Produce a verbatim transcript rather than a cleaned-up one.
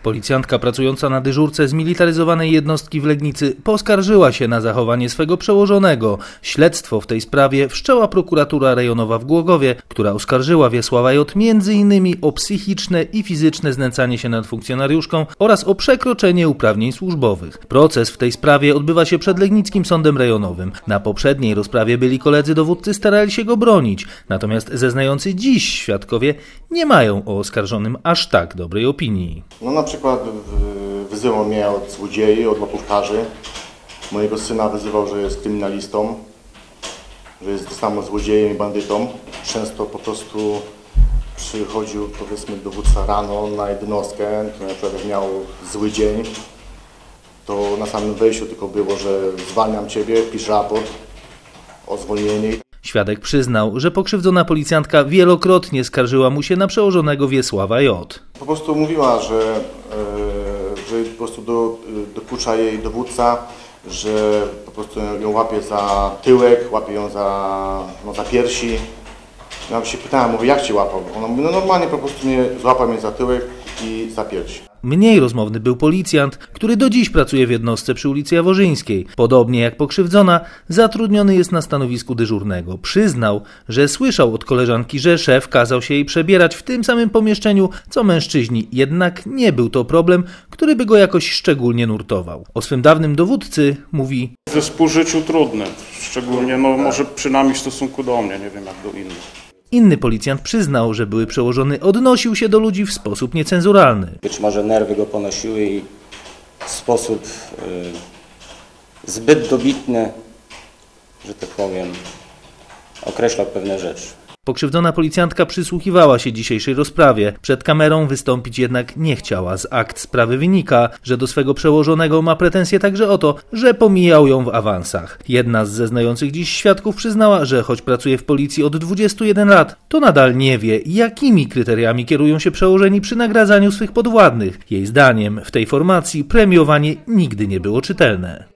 Policjantka pracująca na dyżurce zmilitaryzowanej jednostki w Legnicy poskarżyła się na zachowanie swego przełożonego. Śledztwo w tej sprawie wszczęła prokuratura rejonowa w Głogowie, która oskarżyła Wiesława J. między innymi o psychiczne i fizyczne znęcanie się nad funkcjonariuszką oraz o przekroczenie uprawnień służbowych. Proces w tej sprawie odbywa się przed Legnickim Sądem Rejonowym. Na poprzedniej rozprawie byli koledzy dowódcy starali się go bronić, natomiast zeznający dziś świadkowie nie mają o oskarżonym aż tak dobrej opinii. No na przykład wyzywał mnie od złodziei, od łapówkarzy. Mojego syna wyzywał, że jest kryminalistą, że jest to samo złodziejem i bandytą. Często po prostu przychodził, powiedzmy, dowódca rano na jednostkę, to na przykład jak miał zły dzień, to na samym wejściu tylko było, że zwalniam ciebie, pisz raport o zwolnienie. Świadek przyznał, że pokrzywdzona policjantka wielokrotnie skarżyła mu się na przełożonego Wiesława J. Po prostu mówiła, że, że po prostu do, dokucza jej dowódca, że po prostu ją łapie za tyłek, łapie ją za, no, za piersi. Ja się pytałem, mówię, jak cię łapał? Ona mówi, no normalnie po prostu mnie złapał mnie za tyłek i za piersi. Mniej rozmowny był policjant, który do dziś pracuje w jednostce przy ulicy Jaworzyńskiej. Podobnie jak pokrzywdzona, zatrudniony jest na stanowisku dyżurnego. Przyznał, że słyszał od koleżanki, że szef kazał się jej przebierać w tym samym pomieszczeniu, co mężczyźni. Jednak nie był to problem, który by go jakoś szczególnie nurtował. O swym dawnym dowódcy mówi: we współżyciu trudne, szczególnie no, może przynajmniej w stosunku do mnie, nie wiem jak do innych. Inny policjant przyznał, że były przełożony odnosił się do ludzi w sposób niecenzuralny. Być może nerwy go ponosiły i w sposób y, zbyt dobitny, że tak powiem, określał pewne rzeczy. Pokrzywdzona policjantka przysłuchiwała się dzisiejszej rozprawie. Przed kamerą wystąpić jednak nie chciała. Z akt sprawy wynika, że do swego przełożonego ma pretensje także o to, że pomijał ją w awansach. Jedna z zeznających dziś świadków przyznała, że choć pracuje w policji od dwudziestu jeden lat, to nadal nie wie, jakimi kryteriami kierują się przełożeni przy nagradzaniu swych podwładnych. Jej zdaniem w tej formacji premiowanie nigdy nie było czytelne.